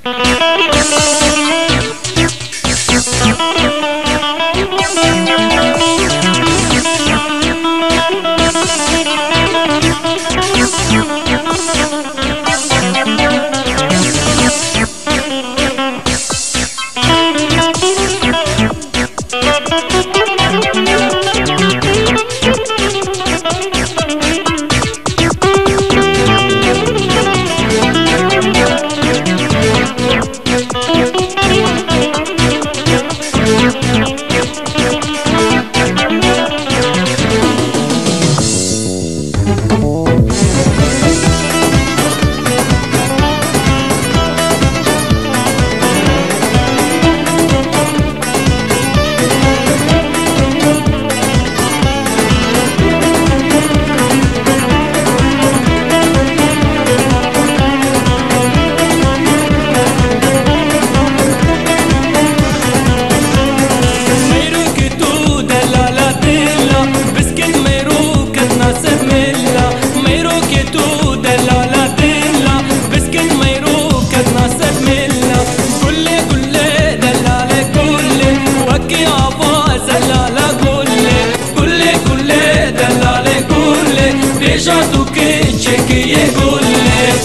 جاتو که چکیه گله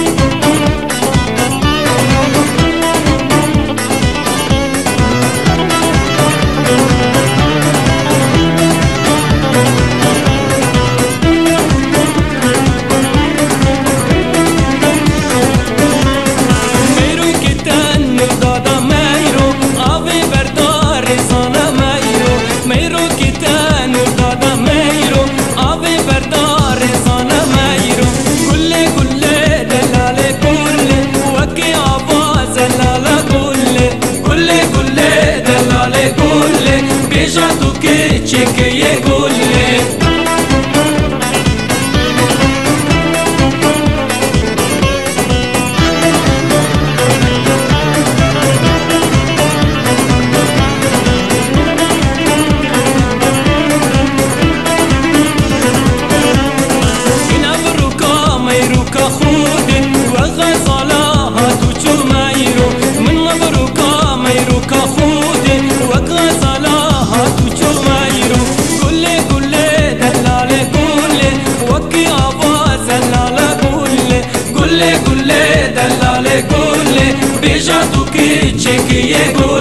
میرو که تن دادا میرو آوی بردار زانا میرو میرو که تن دادا میرو آوی بردار زانا میرو گله گله دلاله گله وکی آواز لالا گله گله گله دلاله گله بیجا تو که چکیه گله گله گله دلاله گله بیجا تو که چکیه گله